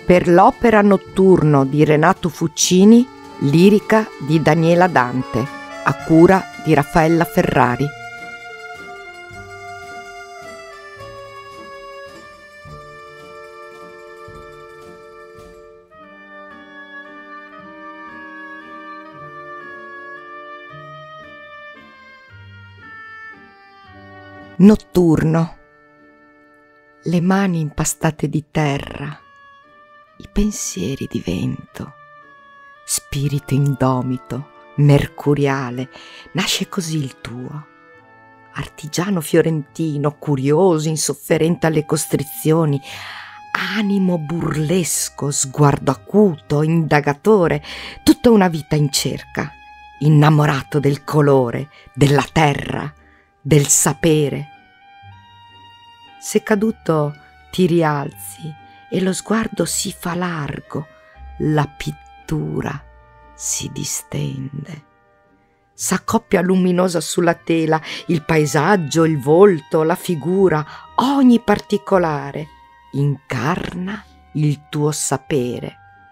per l'opera Notturno di Renato Fucini, lirica di Daniela Dante, a cura di Raffaella Ferrari. Notturno. Le mani impastate di terra, i pensieri di vento, spirito indomito, mercuriale, nasce così il tuo. Artigiano fiorentino, curioso, insofferente alle costrizioni, animo burlesco, sguardo acuto, indagatore, tutta una vita in cerca, innamorato del colore, della terra, del sapere. Se caduto ti rialzi e lo sguardo si fa largo, la pittura si distende. S'accoppia luminosa sulla tela il paesaggio, il volto, la figura, ogni particolare incarna il tuo sapere.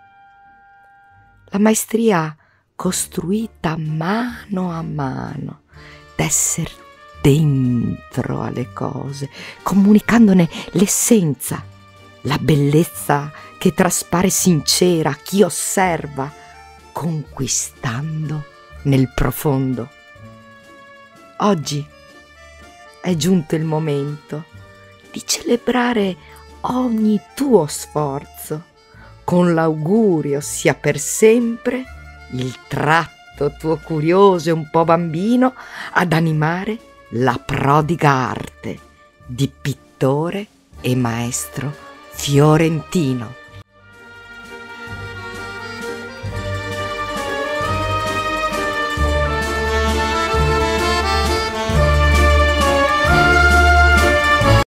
La maestria costruita mano a mano d'esser dentro alle cose, comunicandone l'essenza, la bellezza che traspare sincera a chi osserva, conquistando nel profondo. Oggi è giunto il momento di celebrare ogni tuo sforzo, con l'augurio sia per sempre il tratto tuo curioso e un po' bambino ad animare la prodiga arte di pittore e maestro fiorentino.